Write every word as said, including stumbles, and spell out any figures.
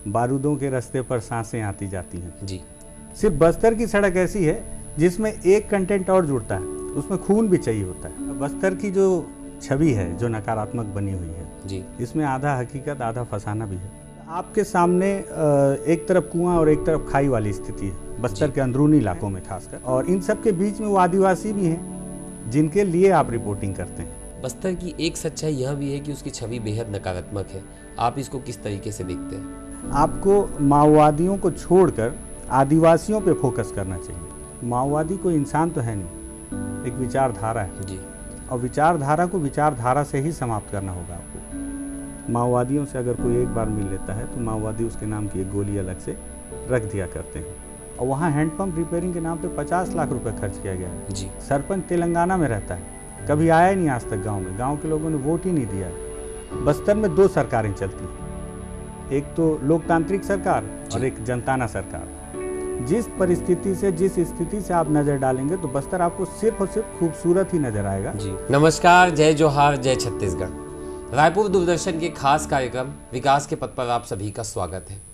बारूदों के रास्ते पर सांसें आती जाती हैं जी। सिर्फ बस्तर की सड़क ऐसी है जिसमें एक कंटेंट और जुड़ता है, उसमें खून भी चाहिए होता है। बस्तर की जो छवि है, जो नकारात्मक बनी हुई है जी, इसमें आधा हकीकत आधा फसाना भी है। आपके सामने एक तरफ कुआं और एक तरफ खाई वाली स्थिति है बस्तर के अंदरूनी इलाकों में खासकर, और इन सब के बीच में वो आदिवासी भी हैं जिनके लिए आप रिपोर्टिंग करते हैं। बस्तर की एक सच्चाई यह भी है कि उसकी छवि बेहद नकारात्मक है। आप इसको किस तरीके से देखते हैं? आपको माओवादियों को छोड़कर आदिवासियों पे फोकस करना चाहिए। माओवादी कोई इंसान तो है नहीं, एक विचारधारा है जी। और विचारधारा को विचारधारा से ही समाप्त करना होगा आपको। माओवादियों से अगर कोई एक बार मिल लेता है तो माओवादी उसके नाम की एक गोली अलग से रख दिया करते हैं, और वहाँ हैंडपम्प रिपेयरिंग के नाम पे पचास लाख रुपए खर्च किया गया है। जी। सरपंच तेलंगाना में रहता है, कभी आया ही नहीं आज तक गांव में, गांव के लोगों ने वोट ही नहीं दिया है। बस्तर में दो सरकारें चलती हैं, एक तो लोकतांत्रिक सरकार और एक जनताना सरकार। जिस परिस्थिति से, जिस स्थिति से आप नजर डालेंगे तो बस्तर आपको सिर्फ और सिर्फ खूबसूरत ही नजर आएगा। जी। नमस्कार, जय जोहार, जय छत्तीसगढ़। रायपुर दूरदर्शन के खास कार्यक्रम विकास के पथ पर आप सभी का स्वागत है।